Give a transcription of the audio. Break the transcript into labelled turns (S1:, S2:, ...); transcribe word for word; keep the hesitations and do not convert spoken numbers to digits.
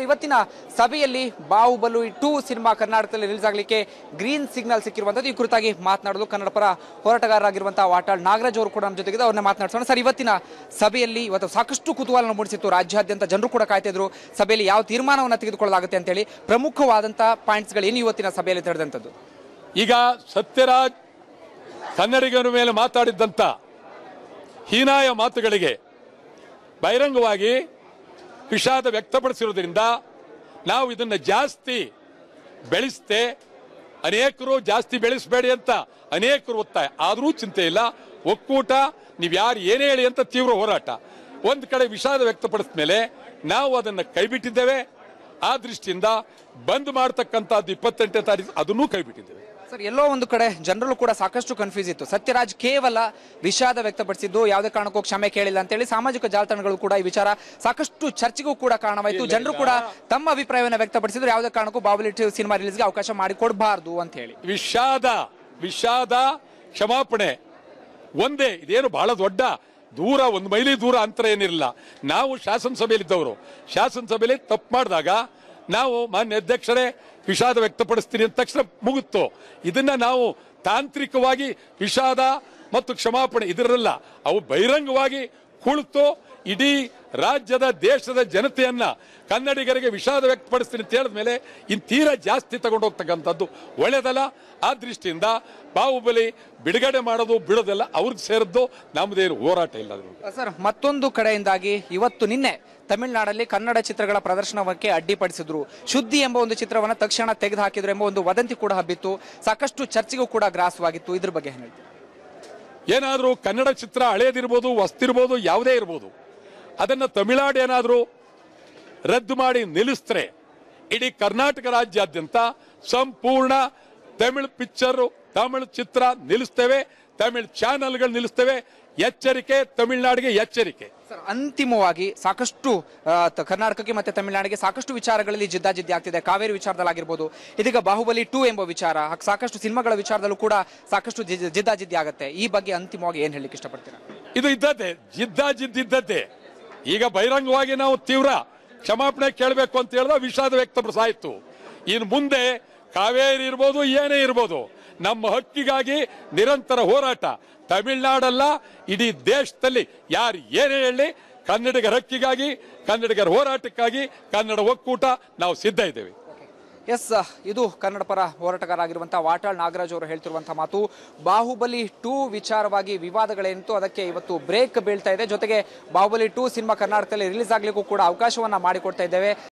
S1: ಇವತ್ತಿನ ಸಭೆಯಲ್ಲಿ ಬಾಹುಬಲಿ ಟೂ ಸಿನಿಮಾ ಕರ್ನಾಟಕದಲ್ಲಿ ರಿಲೀಸ್ ಆಗಲಿಕ್ಕೆ ಗ್ರೀನ್ ಸಿಗ್ನಲ್ ಸಿಕ್ಕಿರುವಂತದ್ದು. ಈ ಕುರಿತಾಗಿ ಮಾತನಾಡಲು ಕನ್ನಡ ಪರ ಹೋರಾಟಗಾರರಾಗಿರುವಂತಹ ವಾಟಾಳ್ ನಾಗರಾಜ್ ಅವರು ಕೂಡ ನಮ್ಮ ಜೊತೆಗಿದ್ದಾರೆ. ಅವ್ರನ್ನ ಮಾತನಾಡ್ಸೋಣ. ಸರ್, ಇವತ್ತಿನ ಸಭೆಯಲ್ಲಿ ಇವತ್ತು ಸಾಕಷ್ಟು ಕುತೂಹಲ ಮೂಡಿಸಿತ್ತು. ರಾಜ್ಯಾದ್ಯಂತ ಜನರು ಕೂಡ ಕಾಯ್ತಿದ್ರು ಸಭೆಯಲ್ಲಿ ಯಾವ ತೀರ್ಮಾನವನ್ನು ತೆಗೆದುಕೊಳ್ಳಲಾಗುತ್ತೆ ಅಂತ ಹೇಳಿ. ಪ್ರಮುಖವಾದಂತಹ ಪಾಯಿಂಟ್ಸ್ ಗಳು ಏನು ಇವತ್ತಿನ ಸಭೆಯಲ್ಲಿ ತಿಳಿದಂತದ್ದು?
S2: ಈಗ ಸತ್ಯರಾಜ್ ಕನ್ನಡಿಗರ ಮೇಲೆ ಮಾತಾಡಿದ್ದಂತ ಹೀನಾಯ ಮಾತುಗಳಿಗೆ ಬಹಿರಂಗವಾಗಿ ವಿಷಾದ ವ್ಯಕ್ತಪಡಿಸಿರುವುದರಿಂದ ನಾವು ಇದನ್ನ ಜಾಸ್ತಿ ಬೆಳೆಸ್ತೆ, ಅನೇಕರು ಜಾಸ್ತಿ ಬೆಳೆಸಬೇಡಿ ಅಂತ ಅನೇಕರು ಒತ್ತಾಯ ಆದರೂ ಚಿಂತೆ ಇಲ್ಲ. ಒಕ್ಕೂಟ ನೀವು ಯಾರು ಏನೇ ಹೇಳಿ ಅಂತ ತೀವ್ರ ಹೋರಾಟ. ಒಂದು ಕಡೆ ವಿಷಾದ ವ್ಯಕ್ತಪಡಿಸಿದ ಮೇಲೆ ನಾವು ಅದನ್ನು ಕೈಬಿಟ್ಟಿದ್ದೇವೆ. ಆ ದೃಷ್ಟಿಯಿಂದ ಬಂದ್ ಮಾಡತಕ್ಕಂಥದ್ದು ಇಪ್ಪತ್ತೆಂಟನೇ ತಾರೀಕು ಅದನ್ನೂ ಕೈಬಿಟ್ಟಿದ್ದೇವೆ.
S1: ಸರ್, ಎಲ್ಲೋ ಒಂದು ಕಡೆ ಜನರಲ್ಲೂ ಕೂಡ ಸಾಕಷ್ಟು ಕನ್ಫ್ಯೂಸ್ ಇತ್ತು. ಸತ್ಯರಾಜ್ ಕೇವಲ ವಿಷಾದ ವ್ಯಕ್ತಪಡಿಸಿದ್ದು, ಯಾವುದೇ ಕಾರಣಕ್ಕೂ ಕ್ಷಮೆ ಕೇಳಿಲ್ಲ ಅಂತ ಹೇಳಿ ಸಾಮಾಜಿಕ ಜಾಲತಾಣಗಳು ಕೂಡ ಈ ವಿಚಾರ ಸಾಕಷ್ಟು ಚರ್ಚೆಗೂ ಕೂಡ ಕಾರಣವಾಯಿತು. ಜನರು ಕೂಡ ತಮ್ಮ ಅಭಿಪ್ರಾಯವನ್ನು ವ್ಯಕ್ತಪಡಿಸಿದ್ರು, ಯಾವುದೇ ಕಾರಣಕ್ಕೂ ಬಾಹುಬಲಿ ಸಿನಿಮಾ ರಿಲೀಸ್ಗೆ ಅವಕಾಶ ಮಾಡಿಕೊಡಬಾರದು ಅಂತ ಹೇಳಿ.
S2: ವಿಷಾದ ವಿಷಾದ ಕ್ಷಮಾಪಣೆ ಒಂದೇ. ಇದೇನು ಬಹಳ ದೊಡ್ಡ ದೂರ, ಒಂದು ಮೈಲಿ ದೂರ ಅಂತರ ಏನಿರಲಿಲ್ಲ. ನಾವು ಶಾಸನಸಭೆಯಲ್ಲಿದ್ದವರು, ಶಾಸನಸಭೆಯಲ್ಲಿ ತಪ್ಪು ಮಾಡಿದಾಗ ನಾವು ಮಾನ್ಯ ಅಧ್ಯಕ್ಷರೇ ವಿಷಾದ ವ್ಯಕ್ತಪಡಿಸ್ತೀನಿ ಅಂದ ತಕ್ಷಣ ಮುಗಿತು. ಇದನ್ನ ನಾವು ತಾಂತ್ರಿಕವಾಗಿ ವಿಷಾದ ಮತ್ತು ಕ್ಷಮಾಪಣೆ ಇದರಲ್ಲ, ಅವು ಬಹಿರಂಗವಾಗಿ ಕುಳಿತು ಇಡೀ ರಾಜ್ಯದ ದೇಶದ ಜನತೆಯನ್ನ ಕನ್ನಡಿಗರಿಗೆ ವಿಷಾದ ವ್ಯಕ್ತಪಡಿಸ್ತೀನಿ ಅಂತ ಹೇಳಿದ ಮೇಲೆ ಇನ್ ತೀರಾ ಜಾಸ್ತಿ ತಗೊಂಡು ಹೋಗ್ತಕ್ಕಂಥದ್ದು ಒಳ್ಳೆಯದಲ್ಲ. ಆ ದೃಷ್ಟಿಯಿಂದ ಬಾಹುಬಲಿ ಬಿಡುಗಡೆ ಮಾಡೋದು ಬಿಡೋದೆಲ್ಲ ಅವ್ರಿಗೆ ಸೇರಿದ್ದು, ನಮ್ಮದೇನು ಹೋರಾಟ ಇಲ್ಲ.
S1: ಸರ್, ಮತ್ತೊಂದು ಕಡೆಯಿಂದಾಗಿ ಇವತ್ತು ನಿನ್ನೆ ತಮಿಳುನಾಡಲ್ಲಿ ಕನ್ನಡ ಚಿತ್ರಗಳ ಪ್ರದರ್ಶನಕ್ಕೆ ಅಡ್ಡಿಪಡಿಸಿದ್ರು. ಶುದ್ಧಿ ಎಂಬ ಒಂದು ಚಿತ್ರವನ್ನ ತಕ್ಷಣ ತೆಗೆದು ಹಾಕಿದ್ರು ಎಂಬ ಒಂದು ವದಂತಿ ಕೂಡ ಹಬ್ಬಿತ್ತು. ಸಾಕಷ್ಟು ಚರ್ಚೆಗೂ ಕೂಡ ಗ್ರಾಸವಾಗಿತ್ತು. ಇದ್ರ ಬಗ್ಗೆ ಏನು ಹೇಳ್ತೀವಿ?
S2: ಏನಾದರೂ ಕನ್ನಡ ಚಿತ್ರ ಹಳೇದಿರ್ಬೋದು, ಹೊಸ್ತಿರ್ಬೋದು, ಯಾವುದೇ ಇರ್ಬೋದು, ಅದನ್ನ ತಮಿಳುನಾಡು ಏನಾದರೂ ರದ್ದು ಮಾಡಿ ನಿಲ್ಲಿಸಿದ್ರೆ ಇಡೀ ಕರ್ನಾಟಕ ರಾಜ್ಯಾದ್ಯಂತ ಸಂಪೂರ್ಣ ತಮಿಳು ಪಿಕ್ಚರ್, ತಮಿಳು ಚಿತ್ರ ನಿಲ್ಲಿಸ್ತೇವೆ, ತಮಿಳು ಚಾನೆಲ್ಗಳು ನಿಲ್ಲಿಸ್ತೇವೆ. ಎಚ್ಚರಿಕೆ, ತಮಿಳುನಾಡಿಗೆ ಎಚ್ಚರಿಕೆ.
S1: ಸರ್, ಅಂತಿಮವಾಗಿ ಸಾಕಷ್ಟು ಕರ್ನಾಟಕಕ್ಕೆ ಮತ್ತೆ ತಮಿಳುನಾಡಿಗೆ ಸಾಕಷ್ಟು ವಿಚಾರಗಳಲ್ಲಿ ಜಿದ್ದಾಜಿದ್ದಿ ಆಗ್ತಿದೆ. ಕಾವೇರಿ ವಿಚಾರದಲ್ಲಾಗಿರ್ಬೋದು, ಇದೀಗ ಬಾಹುಬಲಿ ಟೂ ಎಂಬ ವಿಚಾರ, ಸಾಕಷ್ಟು ಸಿನಿಮಾಗಳ ವಿಚಾರದಲ್ಲೂ ಕೂಡ ಸಾಕಷ್ಟು ಜಿದ್ದಾಜಿದ್ದಿ ಆಗುತ್ತೆ. ಈ ಬಗ್ಗೆ ಅಂತಿಮವಾಗಿ ಏನ್ ಹೇಳಲಿಕ್ಕೆ ಇಷ್ಟಪಡ್ತೀರಾ?
S2: ಇದು ಇದ್ದದ್ದೇ, ಜಿದ್ದಾಜಿದ್ದಿದ್ದದ್ದೇ. ಈಗ ಬಹಿರಂಗವಾಗಿ ನಾವು ತೀವ್ರ ಕ್ಷಮಾಪಣೆ ಕೇಳಬೇಕು ಅಂತ ಹೇಳಿದ ವಿಷಾದ ವ್ಯಕ್ತಪಡಿಸಾಯಿತು. ಇನ್ನು ಮುಂದೆ ಕಾವೇರಿ ಇರ್ಬೋದು, ಏನೇ ಇರ್ಬೋದು, ನಮ್ಮ ಹಕ್ಕಿಗಾಗಿ ನಿರಂತರ ಹೋರಾಟ. ತಮಿಳುನಾಡಲ್ಲ, ಇಡೀ ದೇಶದಲ್ಲಿ ಯಾರು ಏನೇ ಹೇಳಿ ಕನ್ನಡಿಗರ ಹಕ್ಕಿಗಾಗಿ, ಕನ್ನಡಿಗರ ಹೋರಾಟಕ್ಕಾಗಿ, ಕನ್ನಡ ಒಕ್ಕೂಟ ನಾವು ಸಿದ್ಧ ಇದ್ದೇವೆ.
S1: ಎಸ್, ಇದು ಕನ್ನಡ ಪರ ಹೋರಾಟಗಾರರಾಗಿರುವಂತಹ ವಾಟಾಳ್ ನಾಗರಾಜ್ ಅವರು ಹೇಳ್ತಿರುವಂತಹ ಮಾತು. ಬಾಹುಬಲಿ ಟೂ ವಿಚಾರವಾಗಿ ವಿವಾದಗಳೇನಿತ್ತು ಅದಕ್ಕೆ ಇವತ್ತು ಬ್ರೇಕ್ ಬೀಳ್ತಾ ಇದೆ. ಜೊತೆಗೆ ಬಾಹುಬಲಿ ಟೂ ಸಿನಿಮಾ ಕರ್ನಾಟಕದಲ್ಲಿ ರಿಲೀಸ್ ಆಗ್ಲಿಕ್ಕೂ ಕೂಡ ಅವಕಾಶವನ್ನ ಮಾಡಿಕೊಡ್ತಾ ಇದ್ದೇವೆ.